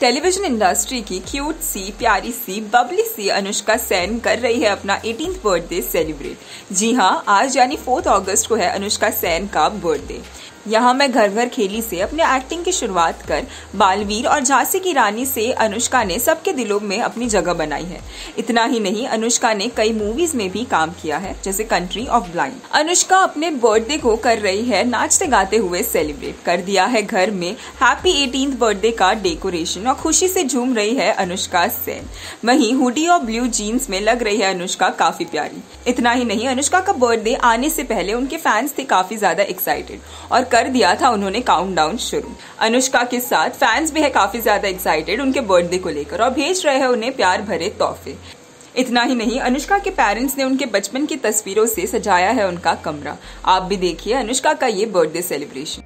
Television industry की cute सी, प्यारी सी, बबली सी अनुष्का सेन कर रही है अपना 18th बर्थडे सेलिब्रेट। जी हाँ, आज यानी 4 अगस्त को है अनुष्का सेन का बर्थडे। यहाँ मैं घर घर खेली से अपने एक्टिंग की शुरुआत कर बालवीर और झांसी की रानी से अनुष्का ने सबके दिलों में अपनी जगह बनाई है। इतना ही नहीं, अनुष्का ने कई मूवीज में भी काम किया है, जैसे कंट्री ऑफ ब्लाइंड। अनुष्का अपने बर्थडे को कर रही है नाचते गाते हुए सेलिब्रेट। कर दिया है घर में हैप्पी 18th बर्थडे का डेकोरेशन और खुशी से झूम रही है अनुष्का सेन। वहीं हुडी और ब्लू जीन्स में लग रही है अनुष्का काफी प्यारी। इतना ही नहीं, अनुष्का का बर्थडे आने से पहले उनके फैंस थे काफी ज्यादा एक्साइटेड और कर दिया था उन्होंने काउंटडाउन शुरू। अनुष्का के साथ फैंस भी है काफी ज्यादा एक्साइटेड उनके बर्थडे को लेकर और भेज रहे हैं उन्हें प्यार भरे तोहफे। इतना ही नहीं, अनुष्का के पेरेंट्स ने उनके बचपन की तस्वीरों से सजाया है उनका कमरा। आप भी देखिए अनुष्का का ये बर्थडे सेलिब्रेशन।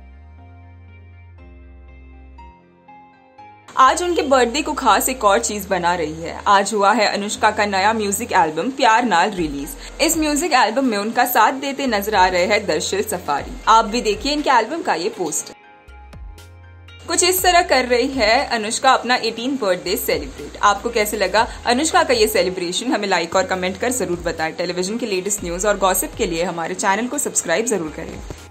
आज उनके बर्थडे को खास एक और चीज बना रही है। आज हुआ है अनुष्का का नया म्यूजिक एल्बम प्यार नाल रिलीज। इस म्यूजिक एल्बम में उनका साथ देते नजर आ रहे हैं दर्शल सफारी। आप भी देखिए इनके एल्बम का ये पोस्टर। कुछ इस तरह कर रही है अनुष्का अपना 18th बर्थडे सेलिब्रेट। आपको कैसे लगा अनुष्का का ये सेलिब्रेशन? हमें लाइक और कमेंट कर जरूर बताएं। टेलीविजन के लेटेस्ट न्यूज और गॉसिप के लिए हमारे चैनल को सब्सक्राइब जरूर करें।